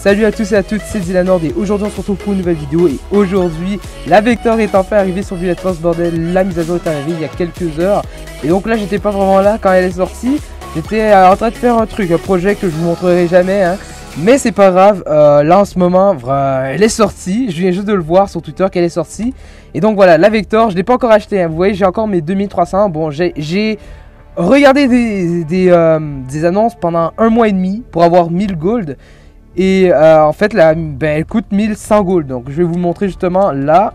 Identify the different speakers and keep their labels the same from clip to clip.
Speaker 1: Salut à tous et à toutes, c'est Dylanord et aujourd'hui on se retrouve pour une nouvelle vidéo. Et aujourd'hui, la Vector est enfin arrivée sur Village Force, bordel. La mise à jour est arrivée il y a quelques heures. Et donc là, j'étais pas vraiment là quand elle est sortie. J'étais en train de faire un truc, un projet que je vous montrerai jamais, hein. Mais c'est pas grave, là en ce moment, elle est sortie. Je viens juste de le voir sur Twitter qu'elle est sortie. Et donc voilà, la Vector, je l'ai pas encore acheté, hein. Vous voyez, j'ai encore mes 2300. Bon, j'ai regardé des annonces pendant un mois et demi pour avoir 1000 gold. Et en fait, là, elle coûte 1100 gold. Donc, je vais vous montrer justement là.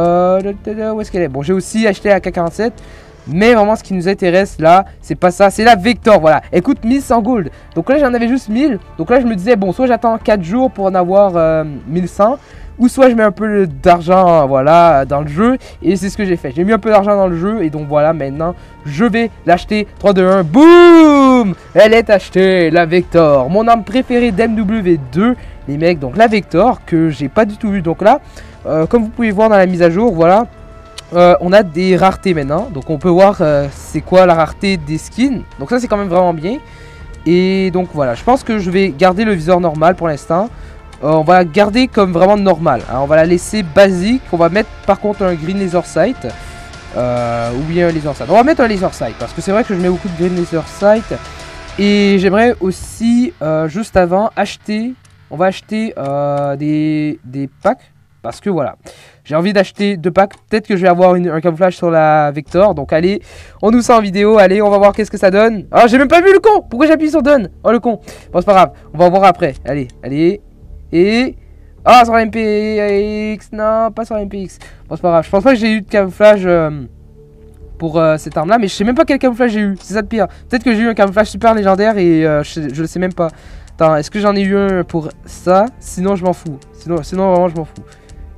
Speaker 1: Où est-ce qu'elle est? Bon, j'ai aussi acheté la AK-47. Mais vraiment, ce qui nous intéresse là, c'est pas ça. C'est la Vector, voilà. Elle coûte 1100 gold. Donc là, j'en avais juste 1000. Donc là, je me disais, bon, soit j'attends 4 jours pour en avoir 1100. Ou soit je mets un peu d'argent, voilà, dans le jeu. Et c'est ce que j'ai fait. J'ai mis un peu d'argent dans le jeu. Et donc voilà, maintenant, je vais l'acheter. 3, 2, 1, boum! Elle est achetée, la Vector. Mon arme préférée d'MW2, les mecs. Donc la Vector, que j'ai pas du tout vu. Donc là, comme vous pouvez voir dans la mise à jour, voilà. On a des raretés maintenant. Donc on peut voir c'est quoi la rareté des skins. Donc ça, c'est quand même vraiment bien. Et donc voilà, je pense que je vais garder le viseur normal pour l'instant. On va la garder comme vraiment normal, hein. On va la laisser basique. On va mettre par contre un green laser sight, ou bien un laser sight. On va mettre un laser sight parce que c'est vrai que je mets beaucoup de green laser sight. Et j'aimerais aussi juste avant acheter. On va acheter des packs. Parce que voilà, j'ai envie d'acheter 2 packs. Peut-être que je vais avoir un camouflage sur la Vector. Donc allez, on nous sent en vidéo. Allez, on va voir qu'est-ce que ça donne. Ah, j'ai même pas vu le con. Pourquoi j'appuie sur done? Oh le con. Bon, c'est pas grave, on va voir après. Allez, allez. Et... ah, sur la MPX. Non, pas sur la MPX. Bon, c'est pas grave. Je pense pas que j'ai eu de camouflage pour cette arme là. Mais je sais même pas quel camouflage j'ai eu. C'est ça de pire. Peut-être que j'ai eu un camouflage super légendaire et je le sais même pas. Attends, est-ce que j'en ai eu un pour ça? Sinon je m'en fous. Sinon vraiment je m'en fous.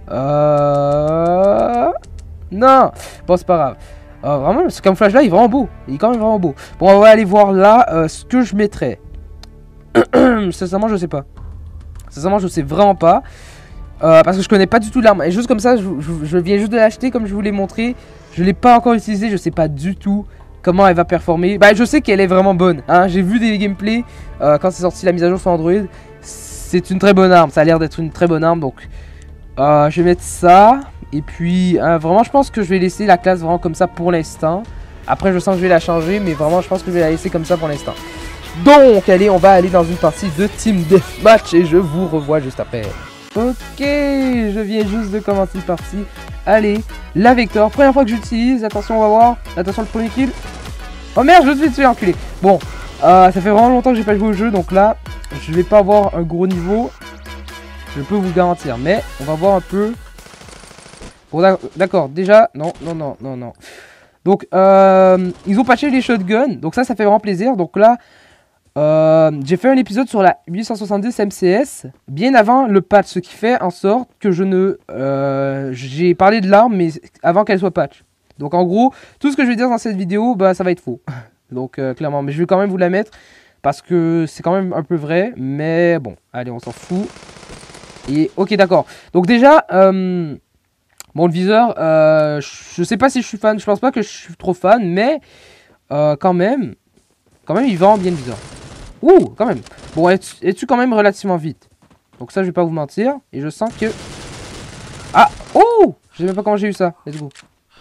Speaker 1: Non. Bon, c'est pas grave. Vraiment, ce camouflage là il est vraiment beau. Il est quand même vraiment beau. Bon, on va aller voir là ce que je mettrais. Sincèrement, je sais pas. Sincèrement, je sais vraiment pas. Parce que je connais pas du tout l'arme. Et juste comme ça, je viens juste de l'acheter comme je vous l'ai montré. Je l'ai pas encore utilisé. Je sais pas du tout comment elle va performer. Bah, je sais qu'elle est vraiment bonne, hein. J'ai vu des gameplays quand c'est sorti la mise à jour sur Android. C'est une très bonne arme. Ça a l'air d'être une très bonne arme. Donc, je vais mettre ça. Et puis, vraiment, je pense que je vais laisser la classe vraiment comme ça pour l'instant. Après, je sens que je vais la changer. Mais vraiment, je pense que je vais la laisser comme ça pour l'instant. Donc, allez, on va aller dans une partie de Team Deathmatch et je vous revois juste après. Ok, je viens juste de commencer une partie. Allez, la Vector, première fois que j'utilise. Attention, on va voir. Attention, le premier kill. Oh merde, je me suis tué, enculé. Bon, ça fait vraiment longtemps que j'ai pas joué au jeu. Donc là, je vais pas avoir un gros niveau. Je peux vous garantir. Mais on va voir un peu. Bon, d'accord, déjà, non. Donc, ils ont patché les shotguns. Donc ça fait vraiment plaisir. Donc là... j'ai fait un épisode sur la 870 MCS bien avant le patch, ce qui fait en sorte que je ne... j'ai parlé de l'arme mais avant qu'elle soit patch. Donc en gros, tout ce que je vais dire dans cette vidéo, bah ça va être faux. Donc clairement, mais je vais quand même vous la mettre parce que c'est quand même un peu vrai. Mais bon, allez, on s'en fout. Et ok, d'accord. Donc déjà, bon, le viseur, je sais pas si je suis fan. Je pense pas que je suis trop fan, mais quand même, il vend bien le viseur. Ouh, quand même. Bon, elle tue quand même relativement vite. Donc ça, je vais pas vous mentir. Et je sens que... ah, oh, je sais même pas comment j'ai eu ça. Let's go.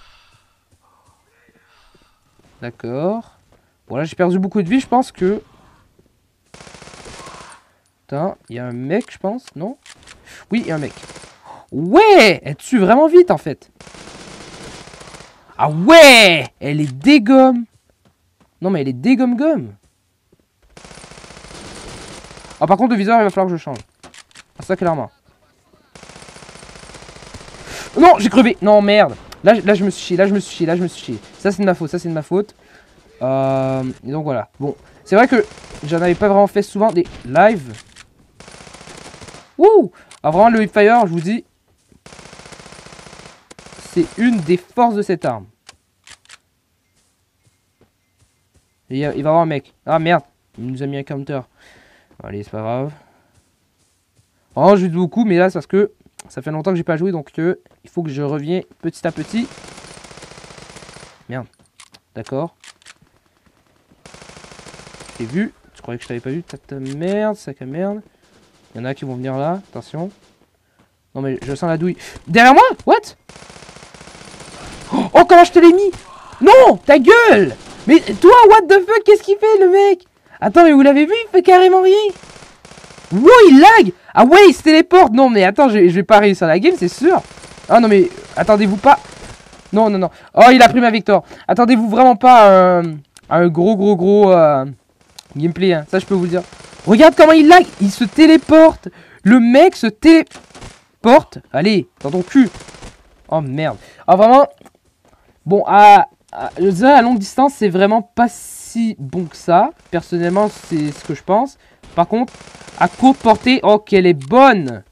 Speaker 1: D'accord. Bon, là, j'ai perdu beaucoup de vie. Je pense que... attends, il y a un mec, je pense. Non? Oui, il y a un mec. Ouais, elle tue vraiment vite, en fait. Ah ouais, elle est dégomme. Non, mais elle est dégomme-gomme. Ah, par contre, le viseur, il va falloir que je change. Ah, ça, clairement. Non, j'ai crevé. Non, merde. Là, je me suis chié. Ça, c'est de ma faute. Et donc, voilà. Bon, c'est vrai que j'en avais pas vraiment fait souvent des lives. Ouh. Alors, vraiment, le hipfire, je vous dis, c'est une des forces de cette arme. Et il va y avoir un mec. Ah, merde. Il nous a mis un counter. Allez, c'est pas grave. Oh, je joue beaucoup, mais là, c'est parce que ça fait longtemps que j'ai pas joué, donc il faut que je revienne petit à petit. Merde. D'accord. Je t'ai vu. Tu croyais que je t'avais pas vu? Merde, sac à merde. Il y en a qui vont venir là. Attention. Non mais je sens la douille. Derrière moi? What? Oh, comment je te l'ai mis? Non, ta gueule! Mais toi, what the fuck? Qu'est-ce qu'il fait, le mec? Attends, mais vous l'avez vu? Il fait carrément rien. Wow, il lag! Ah ouais, il se téléporte! Non, mais attends, je vais pas réussir la game, c'est sûr. Ah non, mais attendez-vous pas. Non, non, non. Oh, il a pris ma victoire. Attendez-vous vraiment pas à un gros gameplay, hein. Ça, je peux vous le dire. Regarde comment il lag! Il se téléporte! Le mec se téléporte! Allez, dans ton cul! Oh merde! Ah, vraiment. Bon, je dirais à longue distance, c'est vraiment pas si bon que ça. Personnellement, c'est ce que je pense. Par contre, à courte portée, oh qu'elle est bonne.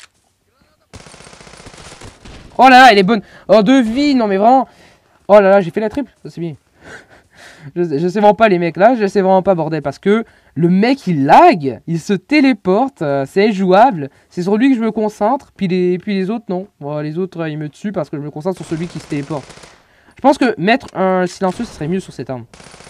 Speaker 1: Oh là là, elle est bonne. Oh, 2 vies, non mais vraiment. Oh là là, j'ai fait la triple, ça c'est bien. je sais vraiment pas les mecs là, je sais vraiment pas bordel. Parce que le mec il lag, il se téléporte, c'est injouable. C'est sur lui que je me concentre, puis les autres non. Bon, les autres ils me tuent parce que je me concentre sur celui qui se téléporte. Je pense que mettre un silencieux, ce serait mieux sur cette arme.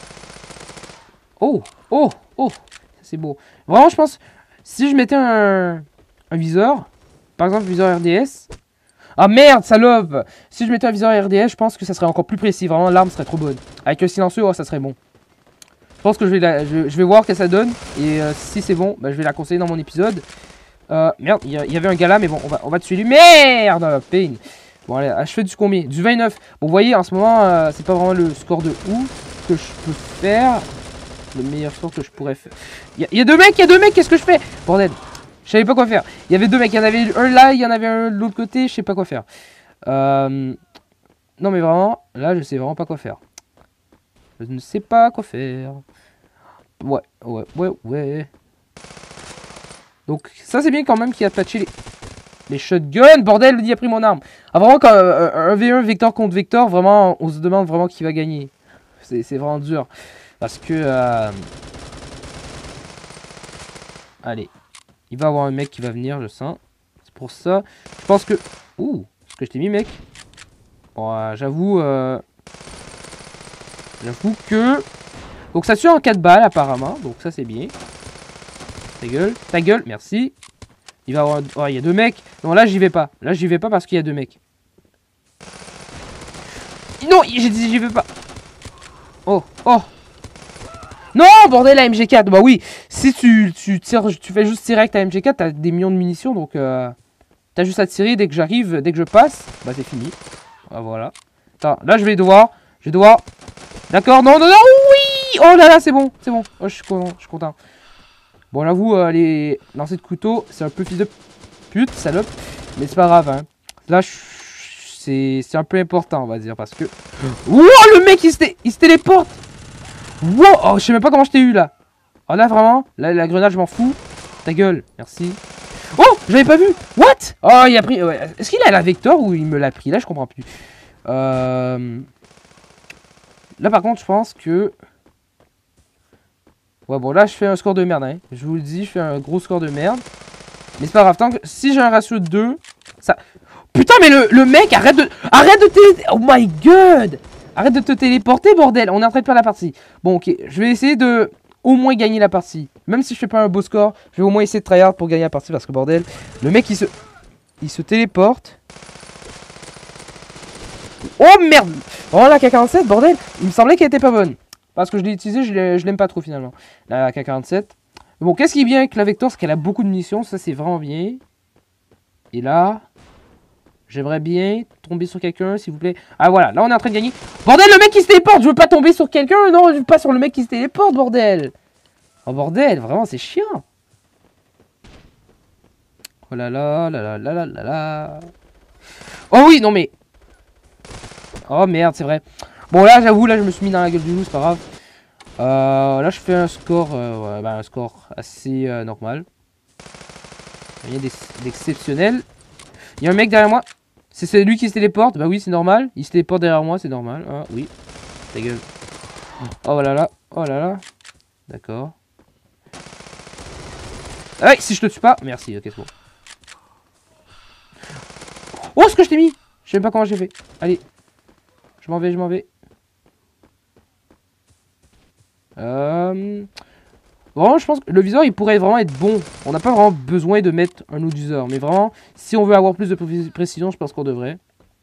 Speaker 1: Oh, oh, oh, c'est beau. Vraiment, je pense, si je mettais un viseur, par exemple, viseur RDS. Ah merde, salope! Si je mettais un viseur RDS, je pense que ça serait encore plus précis. Vraiment, l'arme serait trop bonne. Avec un silencieux, oh, ça serait bon. Je pense que je vais voir ce que ça donne. Et si c'est bon, bah, je vais la conseiller dans mon épisode. Merde, il y avait un gars là, mais bon, on va tuer lui. Merde! Pain. Bon, allez, je fais du combien? Du 29. Bon, vous voyez, en ce moment, c'est pas vraiment le score de ouf que je peux faire. Le meilleur score que je pourrais faire. Il y a 2 mecs, qu'est-ce que je fais? Bordel, je savais pas quoi faire. Il y avait 2 mecs, il y en avait un là, il y en avait un de l'autre côté, je sais pas quoi faire. Non mais vraiment, là je sais vraiment pas quoi faire. Je ne sais pas quoi faire. Ouais. Donc ça c'est bien quand même qu'il a patché les shotguns. Bordel, il a pris mon arme. Ah vraiment quand un V1 Vector contre Vector, vraiment on se demande vraiment qui va gagner. C'est vraiment dur. Parce que... Allez. Il va y avoir un mec qui va venir, je sens. C'est pour ça. Je pense que... Ouh, ce que je t'ai mis, mec. Bon, j'avoue... J'avoue que... Donc ça tue en 4 balles, apparemment. Donc ça, c'est bien. Ta gueule, merci. Il va y avoir... Oh, il y a 2 mecs. Non, là, j'y vais pas. Là, j'y vais pas parce qu'il y a 2 mecs. Non, j'ai dit j'y vais pas. Oh. Non, bordel, la MG4. Bah oui, si tu tires, tu fais juste tirer avec ta MG4, t'as des millions de munitions, donc t'as juste à tirer dès que j'arrive, dès que je passe, bah c'est fini. Ah, voilà. Attends, là je vais devoir. D'accord, non, oui. Oh là là, c'est bon. Oh, je suis content. Bon, j'avoue, les lancers de couteau, c'est un peu fils de pute, salope, mais c'est pas grave, hein. Là, c'est un peu important, on va dire, parce que... Wow, le mec, il se téléporte. Wow, oh, je sais même pas comment je t'ai eu là. Oh là vraiment, là la grenade je m'en fous. Ta gueule, merci. Oh, j'avais pas vu. What? Oh, il a pris. Ouais. Est-ce qu'il a la Vector ou il me l'a pris? Là je comprends plus. Là par contre je pense que... Ouais bon là je fais un score de merde, hein. Je vous le dis, je fais un gros score de merde. Mais c'est pas grave, tant que... Si j'ai un ratio de 2, ça... Putain mais le mec arrête de Oh my god. Arrête de te téléporter, bordel. On est en train de perdre la partie. Bon, ok. Je vais essayer de au moins gagner la partie. Même si je fais pas un beau score, je vais au moins essayer de tryhard pour gagner la partie. Parce que, bordel, le mec, il se téléporte. Oh, merde. Oh, la K47, bordel. Il me semblait qu'elle était pas bonne. Parce que je l'ai utilisée, je l'aime pas trop, finalement. La K47. Bon, qu'est-ce qui est bien avec la Vector? C'est qu'elle a beaucoup de munitions. Ça, c'est vraiment bien. Et là... J'aimerais bien tomber sur quelqu'un, s'il vous plaît. Ah, voilà, là, on est en train de gagner. Bordel, le mec qui se téléporte. Je veux pas tomber sur quelqu'un. Non, je veux pas sur le mec qui se téléporte, bordel. Oh, bordel, vraiment, c'est chiant. Oh là là, là. Oh oui, non, mais... Oh, merde, c'est vrai. Bon, là, j'avoue, là, je me suis mis dans la gueule du loup, c'est pas grave. Là, je fais un score... ouais, bah, un score assez normal. Rien d'exceptionnel. Il y a un mec derrière moi. C'est lui qui se téléporte. Bah oui, c'est normal. Il se téléporte derrière moi, c'est normal. Ah oui. Ta gueule. Oh là là. Oh là là. D'accord. Ah, si je te tue pas. Merci, ok, c'est bon. Oh, ce que je t'ai mis. Je sais même pas comment j'ai fait. Allez. Je m'en vais. Vraiment, je pense que le viseur, il pourrait vraiment être bon. On n'a pas vraiment besoin de mettre un autre viseur. Mais vraiment, si on veut avoir plus de précision, je pense qu'on devrait.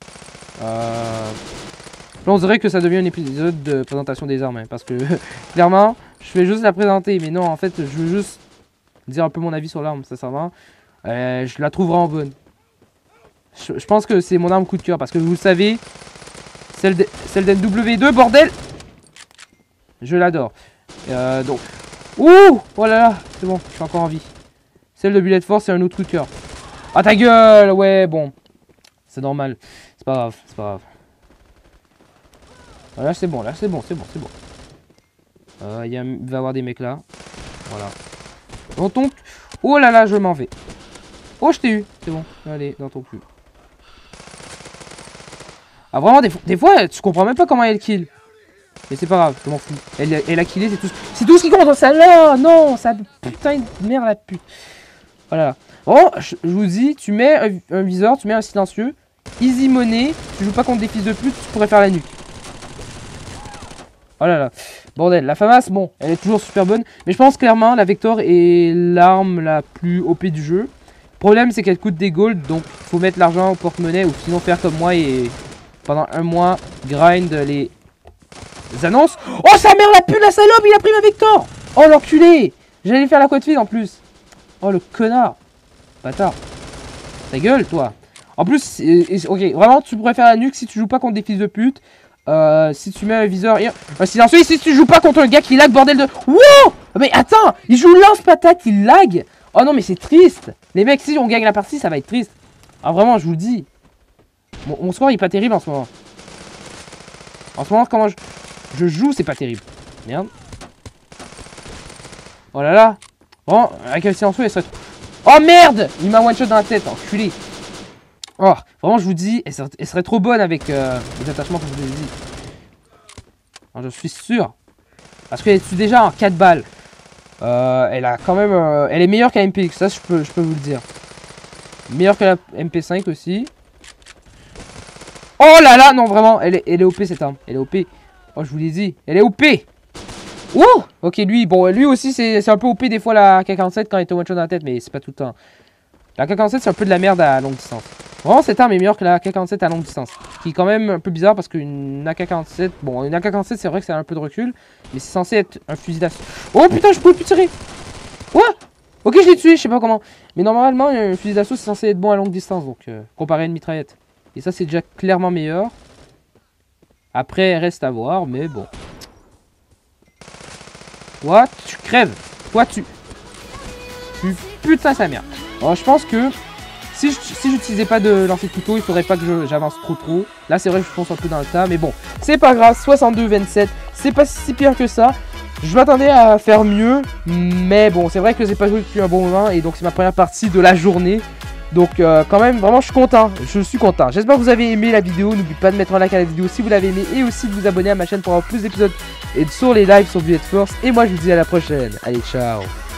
Speaker 1: Là, on dirait que ça devient un épisode de présentation des armes. Hein, parce que, clairement, je vais juste la présenter. Mais non, en fait, je veux juste dire un peu mon avis sur l'arme, sincèrement. Je la trouve vraiment bonne. Je pense que c'est mon arme coup de cœur. Parce que vous le savez, celle d'NW2, bordel! Je l'adore. Donc... Ouh! Oh là là! C'est bon, je suis encore en vie. Celle de Bullet Force, c'est un autre coup de cœur. Ah ta gueule! Ouais, bon. C'est normal. C'est pas grave, c'est pas grave. Ah, là c'est bon, là c'est bon, c'est bon, c'est bon. Il va y avoir des mecs là. Voilà. Dans ton... Oh là là, je m'en vais. Oh, je t'ai eu. C'est bon. Allez, dans ton cul. Ah vraiment, des fois, tu comprends même pas comment elle kill. Mais c'est pas grave, je m'en fous. Elle a killé, c'est tout ce qui compte dans ça là. Non, ça putain de merde la pute. Voilà. Bon, je vous dis, tu mets un viseur, tu mets un silencieux. Easy money, tu joues pas contre des fils de pute, tu pourrais faire la nuque. Oh là là. Bordel, la FAMAS, bon, elle est toujours super bonne. Mais je pense clairement, la Vector est l'arme la plus OP du jeu. Le problème, c'est qu'elle coûte des gold, donc faut mettre l'argent au porte-monnaie ou sinon faire comme moi et pendant un mois, grind les annonces. Oh sa mère la pute, la salope, il a pris ma Vector. Oh l'enculé. J'allais faire la quad feed en plus. Oh le connard. Bâtard. Ta gueule toi. En plus, ok, vraiment tu pourrais faire la nuque si tu joues pas contre des fils de pute. Si tu mets un viseur et un silencieux, si tu joues pas contre un gars qui lag, bordel de... Wow. Mais attends, il joue lance-patate, il lag. Oh non mais c'est triste. Les mecs, si on gagne la partie, ça va être triste. Ah vraiment, je vous le dis. Mon score il est pas terrible en ce moment. En ce moment, comment je joue, c'est pas terrible. Merde. Oh là là. Bon, avec un silencieux, elle serait... Oh merde. Il m'a one shot dans la tête, enculé. Oh, vraiment, je vous dis, elle serait trop bonne avec les attachements que je vous ai dit. Alors, je suis sûr. Parce qu'elle est déjà en 4 balles. Elle a quand même... elle est meilleure qu'à MPX, ça je peux vous le dire. Meilleure que la MP5 aussi. Oh là là, non vraiment, elle est OP cette arme. Elle est OP. Oh, je vous l'ai dit, elle est OP. Oh. Ok, lui, bon, lui aussi c'est un peu OP des fois la AK-47 quand il était one shot dans la tête, mais c'est pas tout le temps. La AK-47 c'est un peu de la merde à longue distance. Vraiment cette arme est meilleure que la AK-47 à longue distance. Ce qui est quand même un peu bizarre parce qu'une AK-47, bon une AK-47 c'est vrai que c'est un peu de recul, mais c'est censé être un fusil d'assaut. Oh putain, je pouvais plus tirer. What? Ok, je l'ai tué, je sais pas comment. Mais normalement un fusil d'assaut c'est censé être bon à longue distance, donc comparé à une mitraillette. Et ça c'est déjà clairement meilleur. Après reste à voir, mais bon. What? Tu crèves. Toi tu putain sa mère. Alors je pense que si j'utilisais pas de lancer de couteau, il faudrait pas que j'avance trop. Là c'est vrai que je fonce un peu dans le tas, mais bon, c'est pas grave, 62-27, c'est pas si pire que ça. Je m'attendais à faire mieux, mais bon, c'est vrai que j'ai pas joué depuis un bon moment et donc c'est ma première partie de la journée. Donc quand même, vraiment je suis content, J'espère que vous avez aimé la vidéo, n'oubliez pas de mettre un like à la vidéo si vous l'avez aimé et aussi de vous abonner à ma chaîne pour avoir plus d'épisodes et sur les lives sur Bullet Force. Et moi je vous dis à la prochaine, allez ciao.